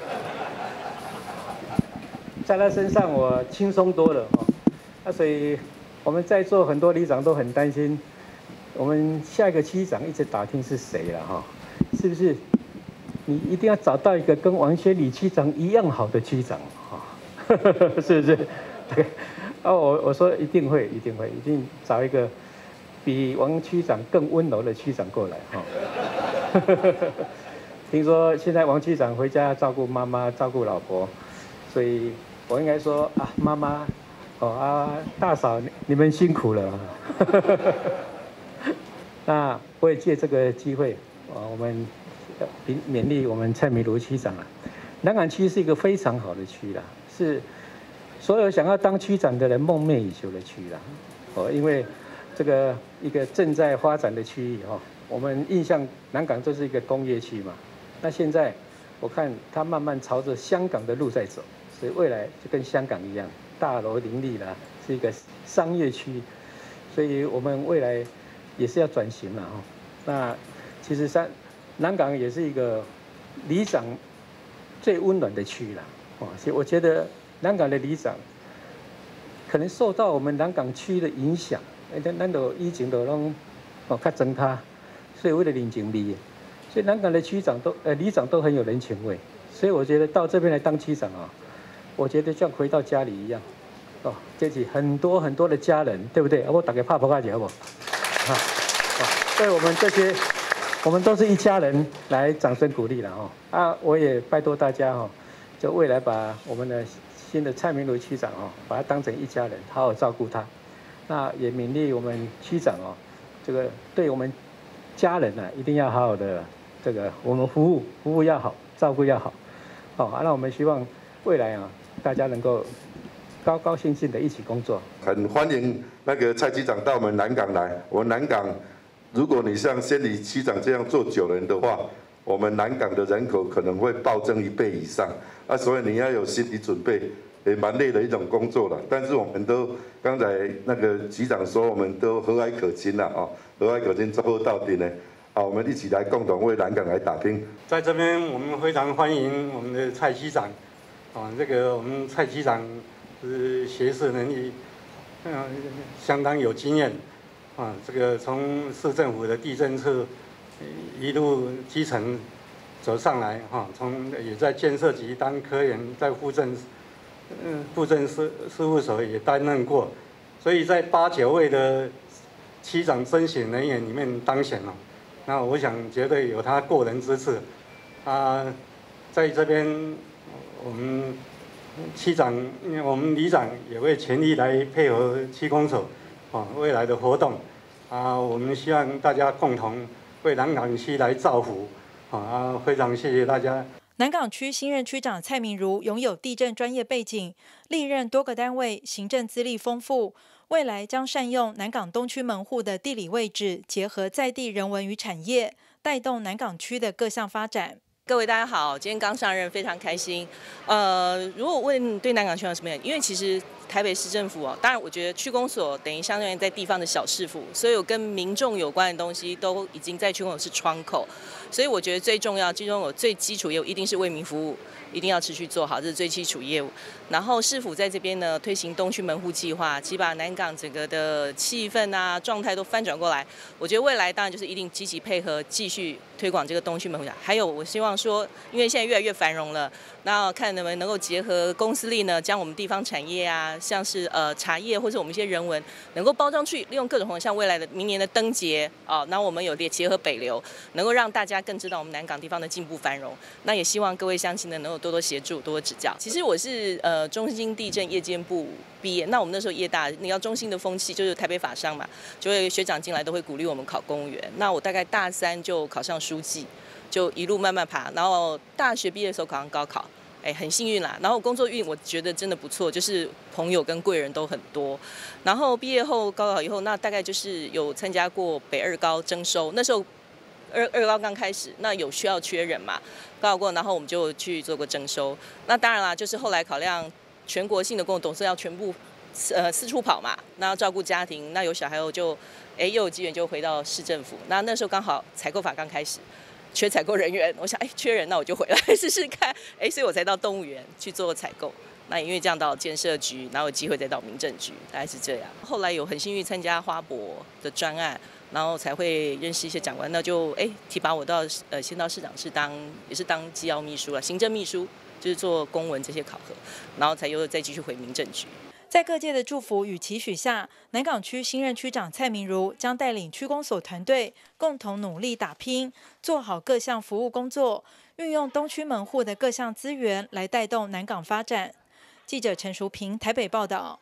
在他身上我轻松多了哦。那所以我们在座很多里长都很担心，我们下一个区长一直打听是谁了哈，是不是？你一定要找到一个跟王先礼区长一样好的区长哈，是不是？对，哦，我我说一定会，一定会，一定找一个。比王区长更温柔的区长过来哈，听说现在王区长回家照顾妈妈、照顾老婆，所以我应该说啊，妈妈，哦啊，大嫂你们辛苦了。那我也借这个机会，啊，我们勉勉励我们蔡明如区长啊，南港区是一个非常好的区啦，是所有想要当区长的人梦寐以求的区啦，哦，因为。这个一个正在发展的区域哈，我们印象南港就是一个工业区嘛，那现在我看它慢慢朝着香港的路在走，所以未来就跟香港一样，大楼林立啦，是一个商业区，所以我们未来也是要转型了哈。那其实山南港也是一个里长最温暖的区啦，哦，所以我觉得南港的里长可能受到我们南港区的影响。咱咱都以前都拢哦较增卡，所以为了人情味，所以南港的区长都呃里长都很有人情味，所以我觉得到这边来当区长啊，我觉得像回到家里一样，哦，这是很多很多的家人，对不对？我打给帕婆卡姐好不好？啊，所以我们这些我们都是一家人，来掌声鼓励了哈。啊，我也拜托大家哈，就未来把我们的新的蔡明如区长哈，把他当成一家人，好好照顾他。那也勉励我们区长哦，这个对我们家人呢、啊，一定要好好的这个我们服务服务要好，照顾要好，好、哦，那我们希望未来啊，大家能够高高兴兴的一起工作。 很欢迎那个蔡区长到我们南港来。我们南港，如果你像先礼区长这样做久了的话，我们南港的人口可能会暴增一倍以上啊，所以你要有心理准备。也蛮累的一种工作了，但是我们都刚才那个局长说，我们都和蔼可亲了啊，和蔼可亲，做到底呢，啊，我们一起来共同为南港来打拼。 在这边，我们非常欢迎我们的蔡区长，啊，这个我们蔡区长是学识能力呃相当有经验，啊，这个从市政府的地政处一路基层走上来，哈，从也在建设局当科员，在户政，嗯，户政事事务所也担任过，所以在八九位的区长甄选人员里面当选了。那我想绝对有他过人之处，啊，在这边我们区长、我们里长也会全力来配合区公所，啊，未来的活动，啊，我们希望大家共同为南港区来造福，啊，非常谢谢大家。 南港区新任区长蔡明如拥有地政专业背景，历任多个单位，行政资历丰富。未来将善用南港东区门户的地理位置，结合在地人文与产业，带动南港区的各项发展。 各位大家好，今天刚上任，非常开心。呃，如果问对南港区有什么样，因为其实台北市政府哦，当然我觉得区公所等于相当于在地方的小市府，所有跟民众有关的东西都已经在区公所是窗口，所以我觉得最重要，其中有最基础业务一定是为民服务。一定要持续做好，这是最基础业务。然后市府在这边呢推行东区门户计划，其实把南港整个的气氛啊状态都翻转过来。我觉得未来当然就是一定积极配合，继续推广这个东区门户计划。还有我希望说，因为现在越来越繁荣了，那看能不能能够结合公司力呢，将我们地方产业啊，像是呃茶叶或者我们一些人文，能够包装去利用各种方式，像未来的明年的灯节啊，那我们有结合北流，能够让大家更知道我们南港地方的进步繁荣。那也希望各位乡亲呢能够多多协助，多多指教。其实我是呃中兴地政夜间部毕业，那我们那时候夜大，你要中兴的风气就是台北法商嘛，就会学长进来都会鼓励我们考公务员。那我大概大三就考上书记，就一路慢慢爬，然后大学毕业的时候考上高考，哎，很幸运啦。然后工作运我觉得真的不错，就是朋友跟贵人都很多。然后毕业后高考以后，那大概就是有参加过北二高征收，那时候。二二高刚开始，那有需要缺人嘛？高考过，然后我们就去做过征收。那当然啦，就是后来考量全国性的公共董事要全部呃四处跑嘛，那要照顾家庭，那有小孩后就哎又有机缘就回到市政府。那那时候刚好采购法刚开始，缺采购人员，我想哎缺人，那我就回来试试看。哎，所以我才到动物园去做采购。那因为这样到建设局，然后有机会再到民政局，大概是这样。后来有很幸运参加花博的专案，然后才会认识一些长官，那就哎提拔我到呃先到市长室当，也是当机要秘书了，行政秘书，就是做公文这些考核，然后才又再继续回民政局。 在各界的祝福与期许下，南港区新任区长蔡明如将带领区公所团队共同努力打拼，做好各项服务工作，运用东区门户的各项资源来带动南港发展。记者陈淑平台北报道。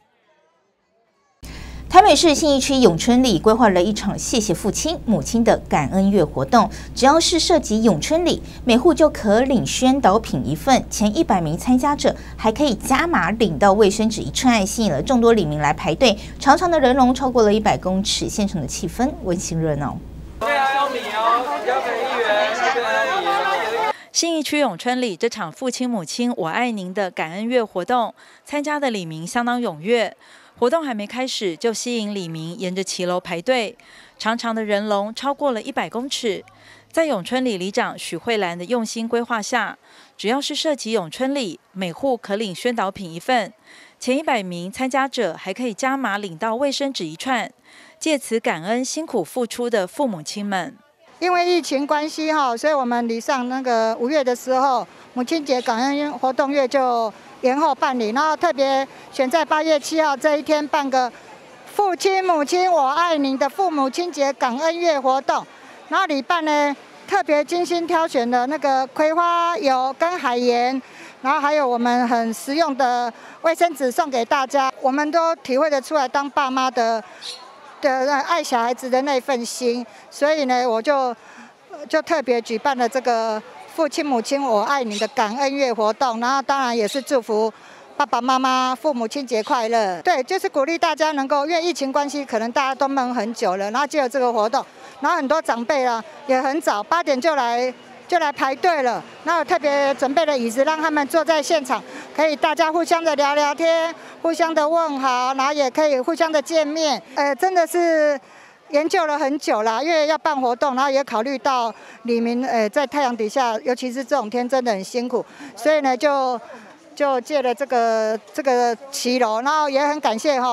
台北市信义区永春里规划了一场谢谢父亲母亲的感恩月活动，只要是涉及永春里，每户就可领宣导品一份，前一百名参加者还可以加码领到卫生纸一串，吸引了众多里民来排队，长长的人龙超过了一百公尺，现场的气氛温馨热闹。 对啊，要米哦，要给一元，这边也有。 信义区永春里这场父亲母亲我爱您的感恩月活动，参加的里民相当踊跃。活动还没开始，就吸引里民沿着骑楼排队，长长的人龙超过了一百公尺。在永春里里长许慧兰的用心规划下，只要是涉及永春里，每户可领宣导品一份，前一百名参加者还可以加码领到卫生纸一串，借此感恩辛苦付出的父母亲们。 因为疫情关系哈，所以我们离上那个五月的时候，母亲节感恩活动月就延后办理，然后特别选在八月七号这一天办个父亲母亲我爱您的父母亲节感恩月活动。然后礼办呢特别精心挑选的那个葵花油跟海盐，然后还有我们很实用的卫生纸送给大家，我们都体会得出来当爸妈的的爱小孩子的那份心，所以呢我就就特别举办了这个父亲母亲我爱你的感恩月活动，然后当然也是祝福爸爸妈妈父母亲节快乐。对，就是鼓励大家能够，因为疫情关系，可能大家都闷很久了，然后就有这个活动，然后很多长辈啦也很早八点就来就来排队了，然后特别准备了椅子，让他们坐在现场，可以大家互相的聊聊天，互相的问好，然后也可以互相的见面。呃，真的是研究了很久啦，因为要办活动，然后也考虑到里民呃在太阳底下，尤其是这种天真的很辛苦，所以呢就就借了这个这个骑楼，然后也很感谢哈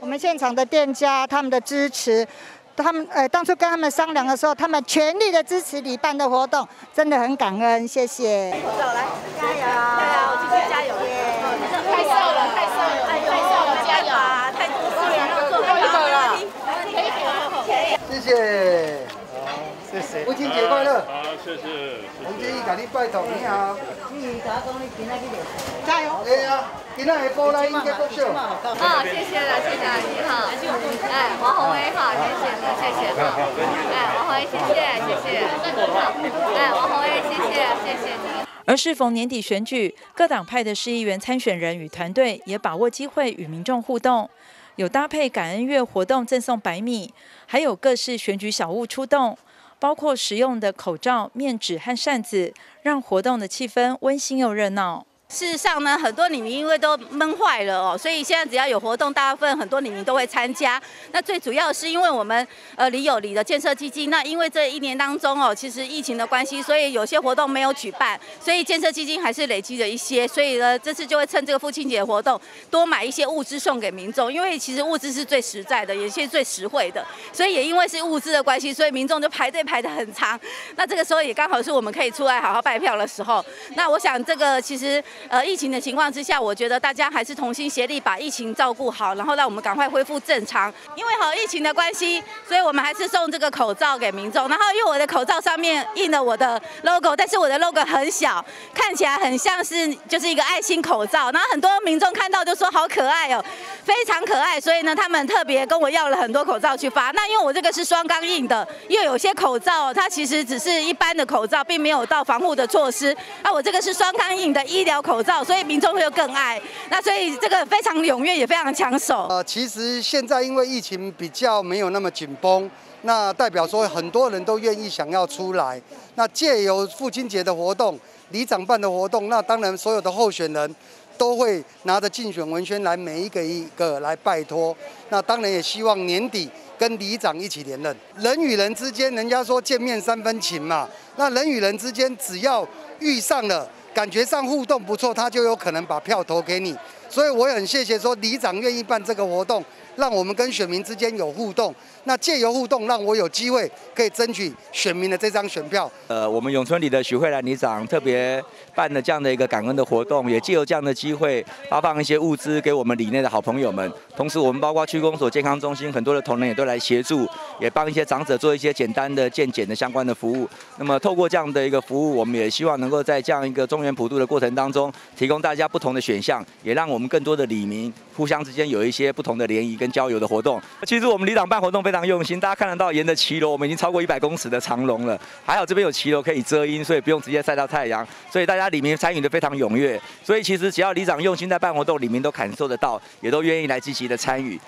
我们现场的店家他们的支持。他们呃当初跟他们商量的时候，他们全力的支持你办的活动，真的很感恩，谢谢。 口罩来，加油，加油，继续加油！太瘦了，太瘦了，太瘦了，加油！太多事了，做不到了。 谢谢， 好，谢谢。 父亲节快乐！ 好，谢谢。 洪建义给你拜托，你好。 你甲我讲你今仔去练， 加油！哎呀，今仔的波兰应该够秀。 哦，谢谢了，谢谢你好。哎，王宏威好，谢谢了，谢谢。哎，王宏威，谢谢，谢谢。哎，王宏威，谢谢，谢谢你。 而适逢年底选举，各党派的市议员参选人与团队也把握机会与民众互动，有搭配感恩月活动赠送白米，还有各式选举小物出动，包括实用的口罩、面纸和扇子，让活动的气氛温馨又热闹。 事实上呢，很多里民因为都闷坏了哦，所以现在只要有活动，大部分很多里民都会参加。那最主要是因为我们呃里有里的建设基金，那因为这一年当中哦，其实疫情的关系，所以有些活动没有举办，所以建设基金还是累积了一些，所以呢这次就会趁这个父亲节活动，多买一些物资送给民众，因为其实物资是最实在的，也是最实惠的，所以也因为是物资的关系，所以民众就排队排得很长。那这个时候也刚好是我们可以出来好好拜票的时候。那我想这个其实。呃，疫情的情况之下，我觉得大家还是同心协力把疫情照顾好，然后让我们赶快恢复正常。因为好疫情的关系，所以我们还是送这个口罩给民众。然后因为我的口罩上面印了我的 logo， 但是我的 logo 很小，看起来很像是就是一个爱心口罩。然后很多民众看到就说好可爱哦，非常可爱。所以呢，他们特别跟我要了很多口罩去发。那因为我这个是双钢印的，因为有些口罩它其实只是一般的口罩，并没有到防护的措施。那我这个是双钢印的医疗口罩，所以民众会更爱。那所以这个非常踊跃，也非常抢手。 呃，其实现在因为疫情比较没有那么紧绷，那代表说很多人都愿意想要出来。那借由父亲节的活动、里长办的活动，那当然所有的候选人都会拿着竞选文宣来，每一个一个来拜托。那当然也希望年底跟里长一起连任。人与人之间，人家说见面三分情嘛。那人与人之间，只要遇上了。感觉上互动不错，他就有可能把票投给你，所以我也很谢谢说里长愿意办这个活动，让我们跟选民之间有互动。那借由互动，让我有机会可以争取选民的这张选票。 呃，我们永春里的许慧兰里长特别办了这样的一个感恩的活动，也借由这样的机会发放一些物资给我们里内的好朋友们。同时，我们包括区公所健康中心很多的同仁也都来协助，也帮一些长者做一些简单的健检的相关的服务。那么，透过这样的一个服务，我们也希望能够在这样一个中原普渡的过程当中，提供大家不同的选项，也让我们更多的里民互相之间有一些不同的联谊跟交流的活动。其实我们里长办活动非常用心，大家看得到沿着骑楼，我们已经超过一百公尺的长龙了。还好这边有骑楼可以遮阴，所以不用直接晒到太阳，所以大家里民参与的非常踊跃。所以其实只要里长用心在办活动，里民都感受得到，也都愿意来积极的参与。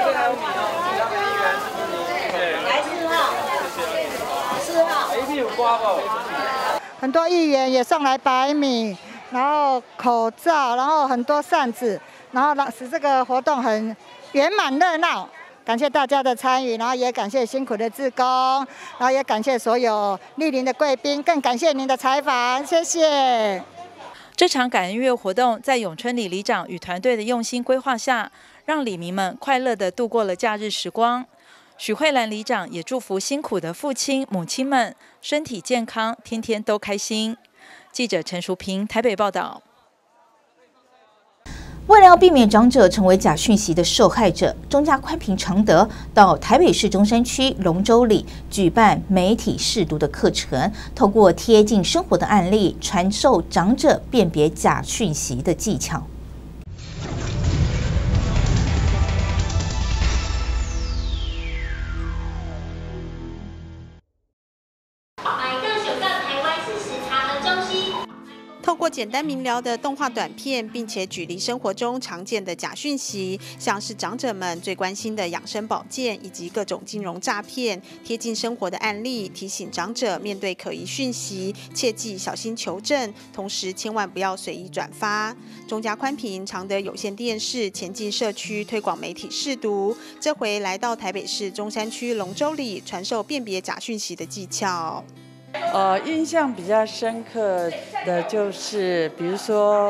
很多议员也送来白米，然后口罩，然后很多扇子，然后让使这个活动很圆满热闹。感谢大家的参与，然后也感谢辛苦的志工，然后也感谢所有莅临的贵宾，更感谢您的采访，谢谢。 这场感恩月活动在永春里里长与团队的用心规划下，让里民们快乐地度过了假日时光。许慧兰里长也祝福辛苦的父亲母亲们身体健康，天天都开心。记者陈淑平台北报道。 为了要避免长者成为假讯息的受害者，中嘉宽屏常德到台北市中山区龙州里举办媒体识读的课程，透过贴近生活的案例，传授长者辨别假讯息的技巧。 透过简单明了的动画短片，并且举例生活中常见的假讯息，像是长者们最关心的养生保健以及各种金融诈骗，贴近生活的案例，提醒长者面对可疑讯息，切记小心求证，同时千万不要随意转发。中嘉宽屏常德有线电视前进社区推广媒体识读，这回来到台北市中山区龙州里，传授辨别假讯息的技巧。 呃，印象比较深刻的就是，比如说，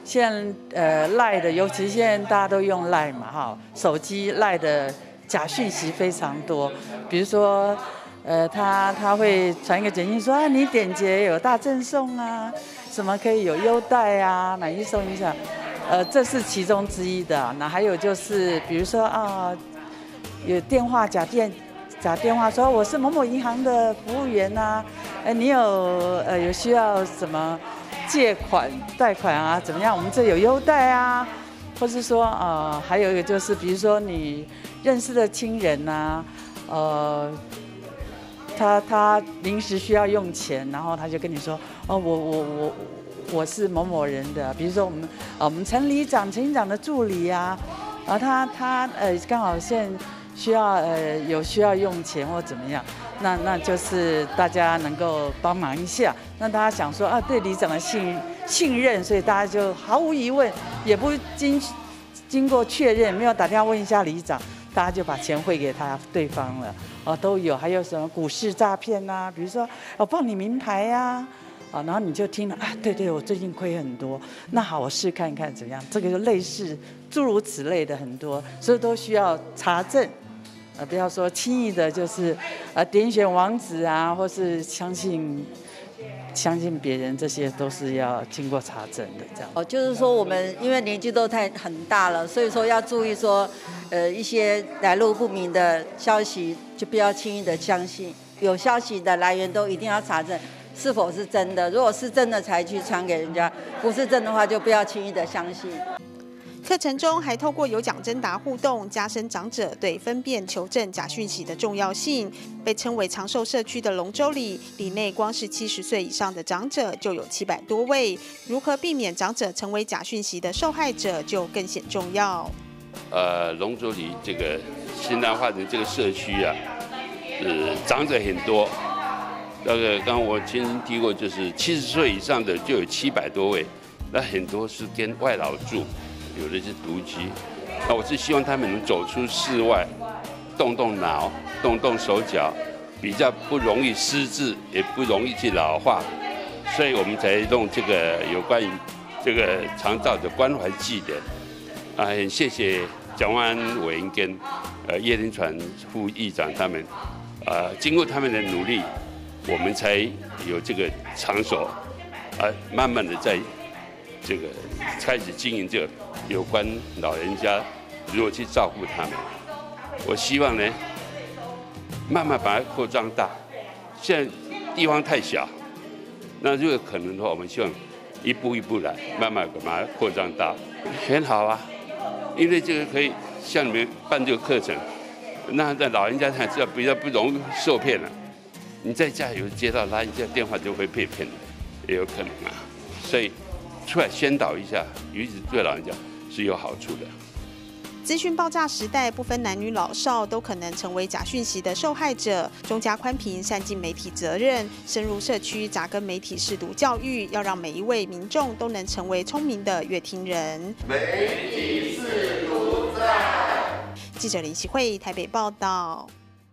现在呃赖的，尤其现在大家都用赖嘛哈，手机赖的假讯息非常多。比如说，呃他他会传一个简讯说啊，你点击有大赠送啊，什么可以有优待啊，买一送一下，呃这是其中之一的。那还有就是比如说啊，有电话假电假电话说我是某某银行的服务员呐、啊，呃你有呃有需要什么？借款、贷款啊，怎么样？我们这有优待啊，或是说，呃，还有一个就是，比如说你认识的亲人呐、啊，呃，他他临时需要用钱，然后他就跟你说，哦，我我我我是某某人的，比如说我们，呃，我们陈里长、陈里长的助理啊，然后他他呃刚好现在需要呃有需要用钱或怎么样。那那就是大家能够帮忙一下，那大家想说啊，对里长的信信任，所以大家就毫无疑问，也不经经过确认，没有打电话问一下里长，大家就把钱汇给他对方了，哦，都有。还有什么股市诈骗呐？比如说我报你名牌呀、啊，啊，然后你就听了啊，对对，我最近亏很多，那好，我试看看怎么样。这个就类似诸如此类的很多，所以都需要查证。呃，不要说轻易的，就是呃点选网址啊，或是相信相信别人，这些都是要经过查证的。这样哦，就是说我们因为年纪都太很大了，所以说要注意说，呃一些来路不明的消息，就不要轻易的相信。有消息的来源都一定要查证是否是真的，如果是真的才去传给人家，不是真的话就不要轻易的相信。 课程中还透过有奖征答互动，加深长者对分辨求证假讯息的重要性。被称为长寿社区的龙舟里，里内光是七十岁以上的长者就有七百多位。如何避免长者成为假讯息的受害者，就更显重要。 呃，龙舟里这个新南化的这个社区啊，呃，长者很多。那个刚刚我亲身提过，就是七十岁以上的就有七百多位，那很多是跟外劳住。有的是独居，那我是希望他们能走出室外，动动脑，动动手脚，比较不容易失智，也不容易去老化，所以我们才弄这个有关于这个长照的关怀祭典。啊，很谢谢蒋万安委员跟呃叶林传副议长他们，啊，经过他们的努力，我们才有这个场所，啊，慢慢的在这个开始经营这个。有关老人家如何去照顾他们，我希望呢，慢慢把它扩张大。现在地方太小，那如果可能的话，我们希望一步一步来，慢慢把它扩张大，很好啊。因为这个可以像你们办这个课程，那在老人家才知道比较不容易受骗了。你在家有接到拉一下电话就会被骗，也有可能啊。所以出来宣导一下，尤其是对老人家。是有好处的。 资讯爆炸时代，不分男女老少，都可能成为假讯息的受害者。中嘉宽频善尽媒体责任，深入社区扎根媒体识读教育，要让每一位民众都能成为聪明的阅听人。 媒体识读在。 记者林启慧台北报道。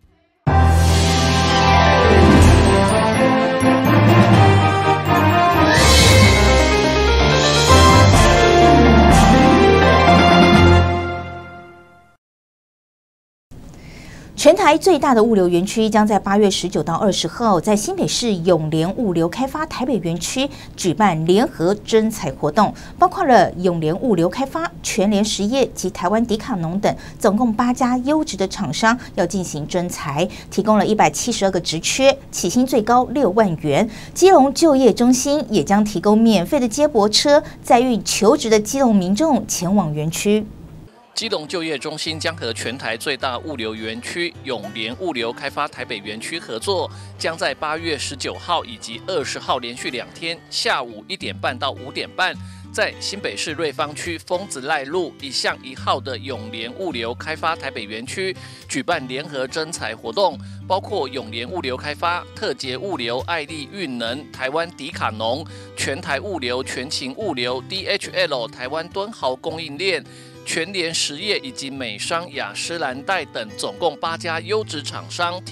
全台最大的物流园区将在八月十九到二十号，在新北市永联物流开发台北园区举办联合征才活动，包括了永联物流开发、全联实业及台湾迪卡侬等，总共八家优质的厂商要进行征才，提供了一百七十二个职缺，起薪最高六万元。基隆就业中心也将提供免费的接驳车，载运求职的基隆民众前往园区。 基隆就业中心将和全台最大物流园区永联物流开发台北园区合作，将在八月十九号以及二十号连续两天下午一点半到五点半，在新北市瑞芳区丰子赖路一巷一号的永联物流开发台北园区举办联合征才活动，包括永联物流开发、特捷物流、爱立运能、台湾迪卡侬、全台物流、全勤物流、D H L、台湾敦豪供应链、全联实业以及美商雅诗兰黛等总共八家优质厂商，提供一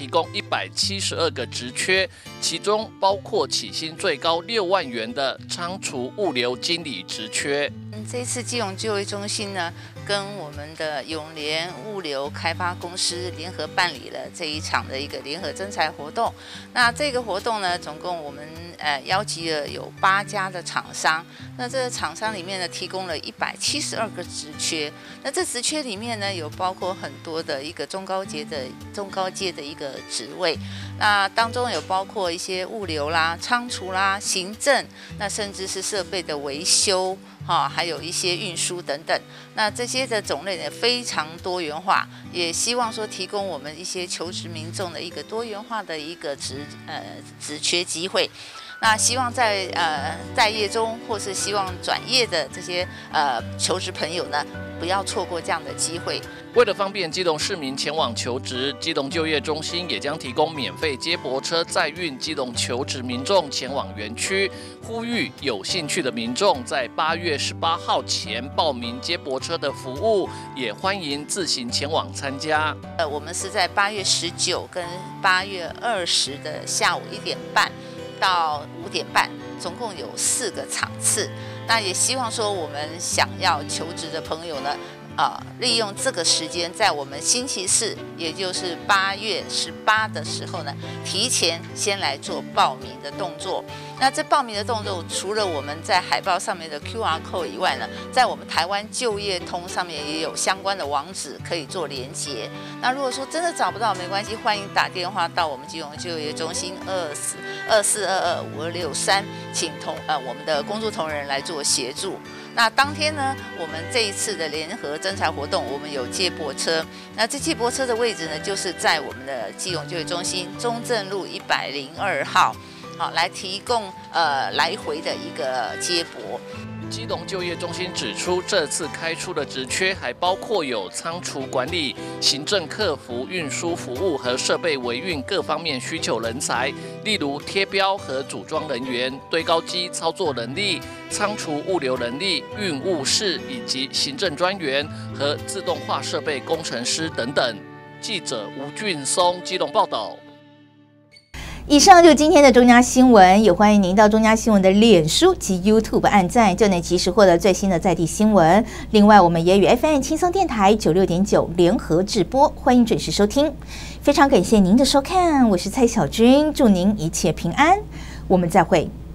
百七十二个职缺，其中包括起薪最高六万元的仓储物流经理职缺。 这一次基隆就业中心呢，跟我们的永联物流开发公司联合办理了这一场的一个联合征才活动。那这个活动呢，总共我们呃邀集了有八家的厂商。那这个厂商里面呢，提供了一百七十二个职缺。那这职缺里面呢，有包括很多的一个中高阶的中高阶的一个职位。那当中有包括一些物流啦、仓储啦、行政，那甚至是设备的维修。哈，还有一些运输等等，那这些的种类呢非常多元化，也希望说提供我们一些求职民众的一个多元化的一个职呃职缺机会。那希望在呃在业中或是希望转业的这些呃求职朋友呢，不要错过这样的机会。 为了方便基隆市民前往求职，基隆就业中心也将提供免费接驳车载运基隆求职民众前往园区，呼吁有兴趣的民众在八月十八号前报名接驳车的服务，也欢迎自行前往参加。 呃，我们是在八月十九跟八月二十的下午一点半到五点半，总共有四个场次。那也希望说我们想要求职的朋友呢，呃，利用这个时间，在我们星期四，也就是八月十八的时候呢，提前先来做报名的动作。那这报名的动作，除了我们在海报上面的 Q R code 以外呢，在我们台湾就业通上面也有相关的网址可以做连结。那如果说真的找不到，没关系，欢迎打电话到我们基隆就业中心二四二四二二五二六三，请同呃我们的工作同仁来做协助。那当天呢，我们这一次的联合征才活动，我们有接驳车。那这接驳车的位置呢，就是在我们的基隆就业中心中正路一百零二号，好，来提供呃来回的一个接驳。 基隆就业中心指出，这次开出的职缺还包括有仓储管理、行政客服、运输服务和设备维运各方面需求人才，例如贴标和组装人员、堆高机操作能力、仓储物流能力、运务室以及行政专员和自动化设备工程师等等。记者吴俊松基隆报道。 以上就是今天的中嘉新闻，也欢迎您到中嘉新闻的脸书及 YouTube 按赞，就能及时获得最新的在地新闻。另外，我们也与 F M 轻松电台九六点九联合直播，欢迎准时收听。非常感谢您的收看，我是蔡小君，祝您一切平安，我们再会。